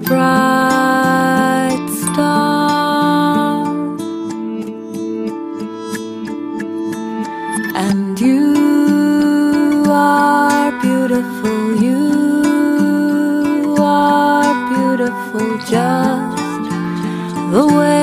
bright star, and you are beautiful, you are beautiful just the way